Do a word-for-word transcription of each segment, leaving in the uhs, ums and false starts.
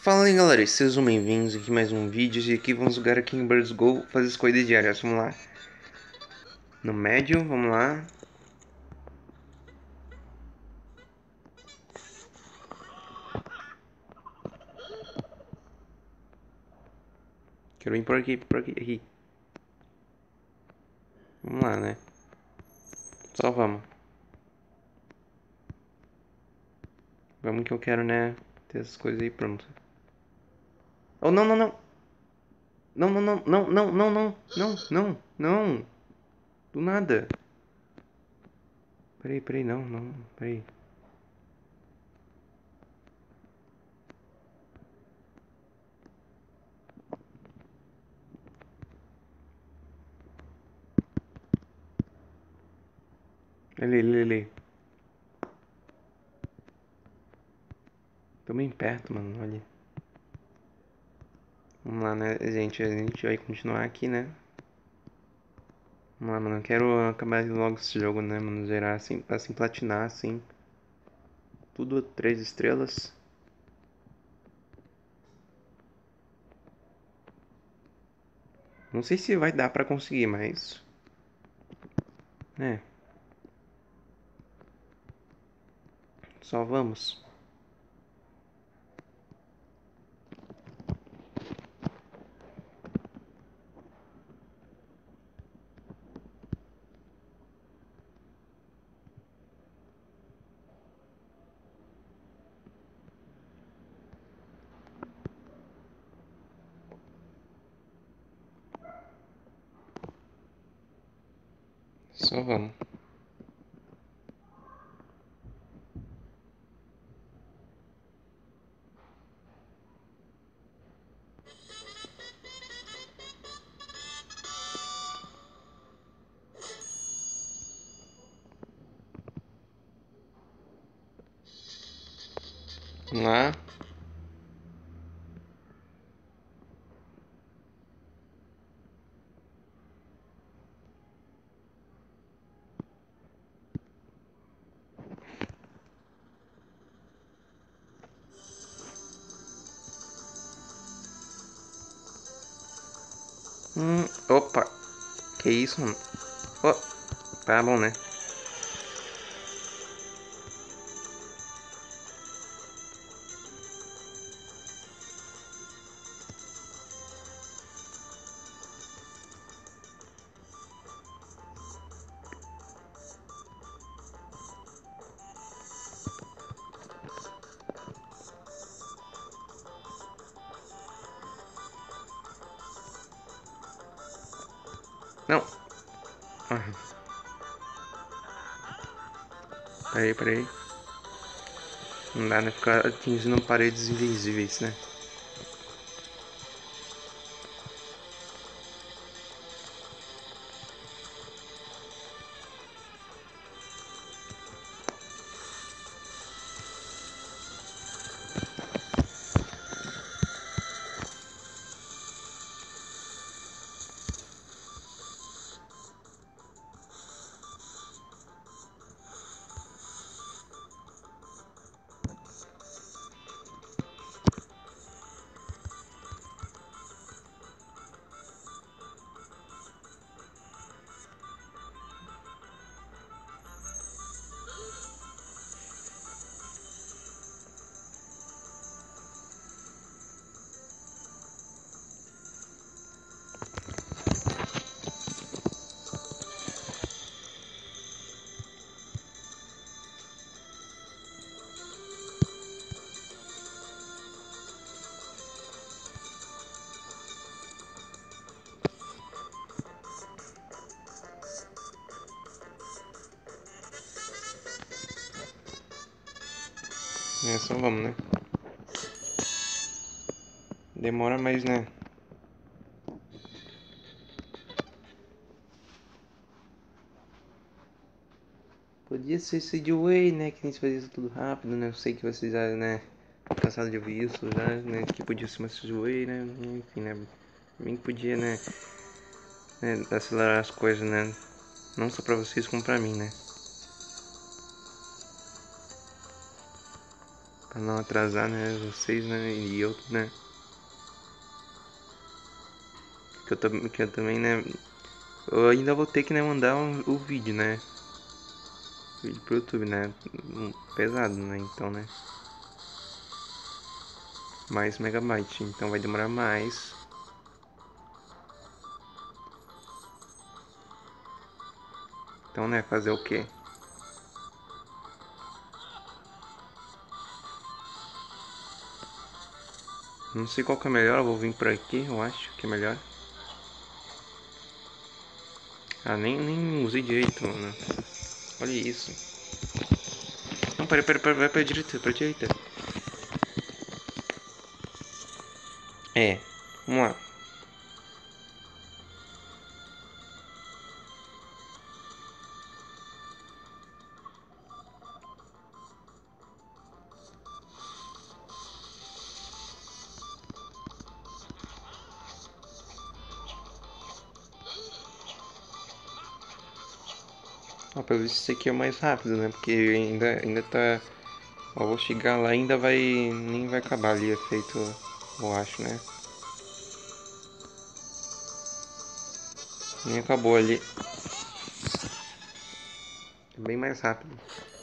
Fala aí galera, sejam bem-vindos aqui a mais um vídeo e aqui vamos jogar aqui em Birds Go, fazer as corridas diárias, vamos lá. No médio, vamos lá. Quero ir por aqui, por aqui, aqui. Vamos lá, né? Só vamos. Vamos que eu quero, né, ter essas coisas aí prontas. Oh, não, não, não. Não, não, não, não, não, não, não, não, não, não. Do nada. Peraí, peraí, não, não, peraí. Ali, ali, ali. Tô bem perto, mano, olha. Vamos lá, né, gente, a gente vai continuar aqui, né. Vamos lá, mano, eu quero acabar logo esse jogo, né, mano, zerar assim, assim, platinar, assim. Tudo três estrelas. Não sei se vai dar pra conseguir, mas... É, só vamos. Só vamos. Vamos lá. Hum, opa. Que isso, mano? Oh, tá bom, né? Não. Ah, peraí, peraí. Não dá, né? Ficar atingindo paredes invisíveis, né? É, só vamos, né? Demora, mas, né? Podia ser Sidway, né? Que a gente fazia isso tudo rápido, né? Eu sei que vocês já, né? Cansados de ouvir isso já, né? Que podia ser uma Sidway, né? Enfim, né? Bem que podia, né? né? Acelerar as coisas, né? Não só pra vocês, como pra mim, né? Pra não atrasar, né, vocês, né, e eu, né. Que eu, tam- que eu também, né, eu ainda vou ter que, né, mandar um- o vídeo, né. Vídeo pro YouTube, né. um- Pesado, né, então, né. Mais megabyte, então vai demorar mais. Então, né, fazer o quê? Não sei qual que é melhor, eu vou vir por aqui, eu acho que é melhor. Ah, nem, nem usei direito, mano. Olha isso. Não, pera, pera, pera, vai pra direita, pra direita. É, vamos lá. Ó, pelo visto esse aqui é o mais rápido, né? Porque ainda, ainda tá... Ó, vou chegar lá ainda vai... Nem vai acabar ali, é feito, eu acho, né? Nem acabou ali. É bem mais rápido.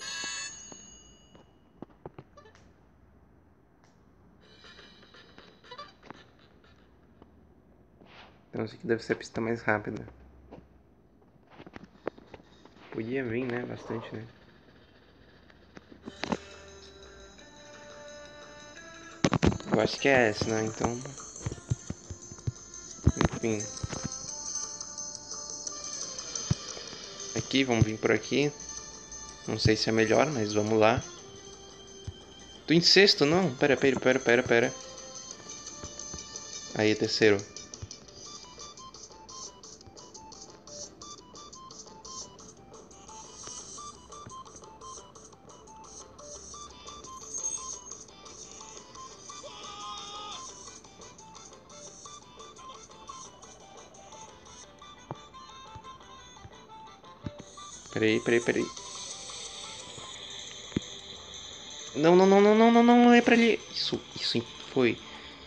Então esse aqui deve ser a pista mais rápida. Podia vir, né? Bastante, né? Eu acho que é essa, né? Então... Enfim. Aqui, vamos vir por aqui. Não sei se é melhor, mas vamos lá. Tô em sexto, não? Pera, pera, pera, pera, pera. Aí, terceiro. Peraí, peraí, peraí. Não, não, não, não, não, não, não, não é pra ali. Isso, isso foi.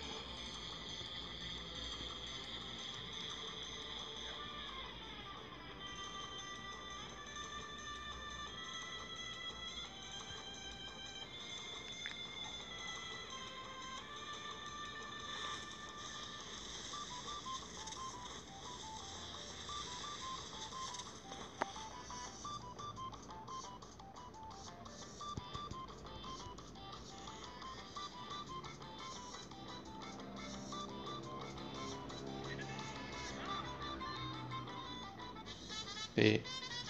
E...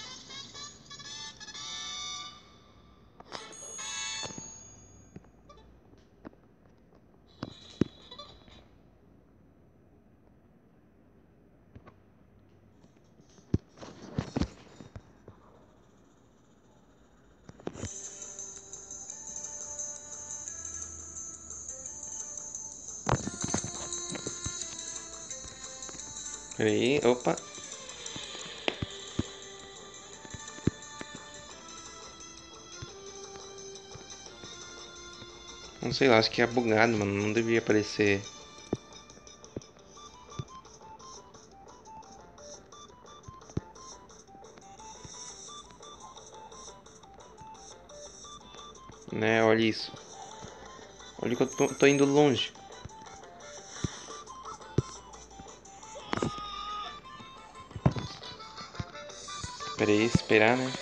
Peraí, opa. Não sei lá, acho que é bugado, mano. Não devia aparecer. Né, olha isso. Olha que eu tô, tô indo longe. Peraí, esperar, né?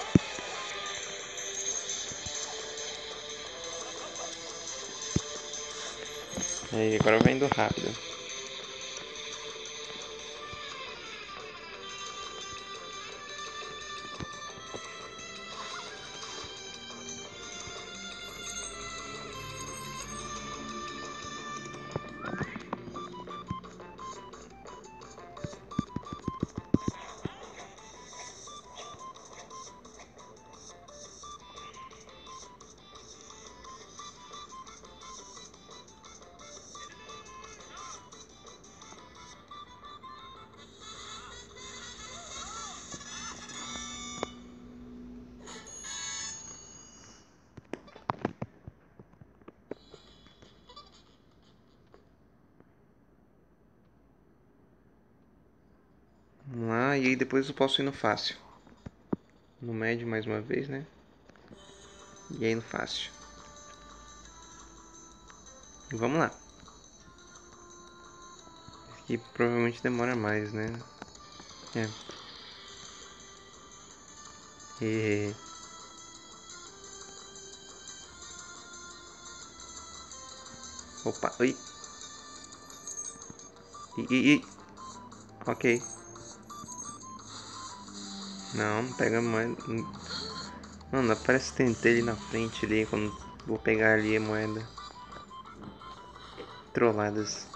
Aí, agora vai indo rápido. Ah, e aí depois eu posso ir no fácil. No médio mais uma vez, né? E aí no fácil. E vamos lá. Aqui provavelmente demora mais, né? É. E... Opa, oi. E, e, e. Ok. Não, pega mais. Mano, parece que tentei ali na frente ali quando vou pegar ali a moeda. Trolladas.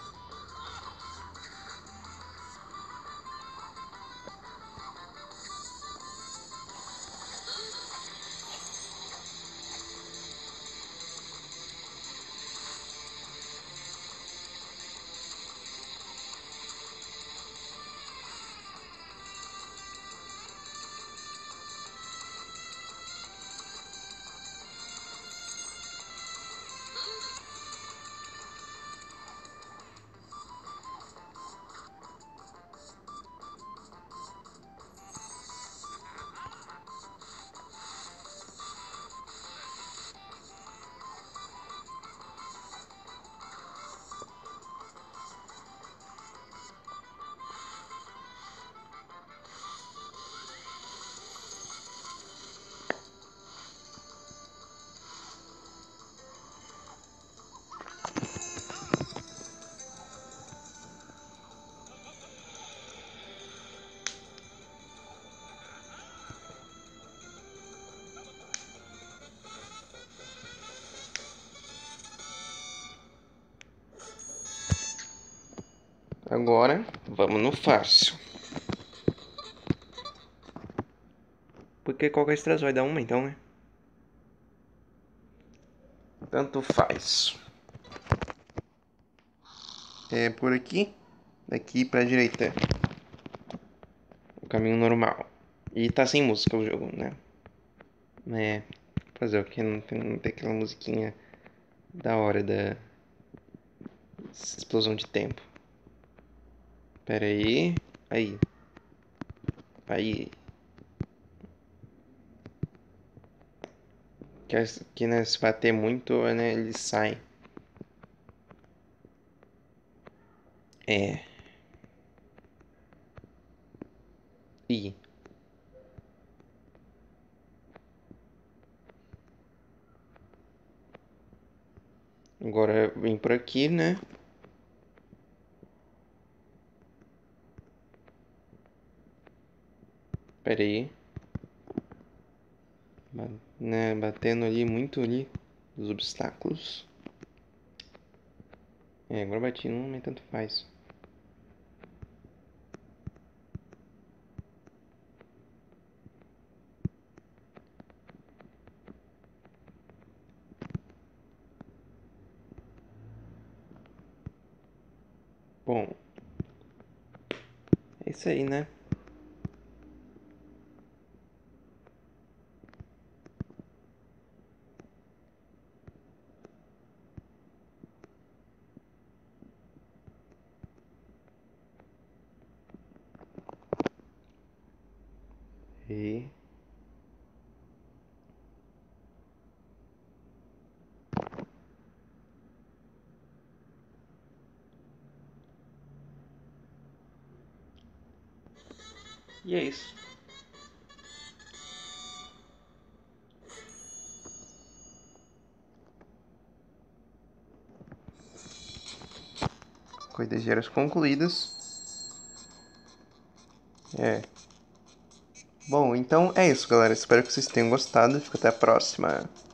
Agora, vamos no fácil. Porque qualquer estresse vai dar uma então, né? Tanto faz. É por aqui. Daqui pra direita. O caminho normal. E tá sem música o jogo, né? É. Fazer o que? Não tem, não tem aquela musiquinha da hora da explosão de tempo. Pera aí. Aí. Aí. Que, que né, se bater muito, né, ele sai. É. E agora vem por aqui, né? Pera aí. Né, batendo ali muito ali os obstáculos. É, agora bati num, mas tanto faz. Bom, é isso aí, né? E E é isso. Corridas diárias concluídas. É. Bom, então é isso, galera. Espero que vocês tenham gostado. Fico até a próxima.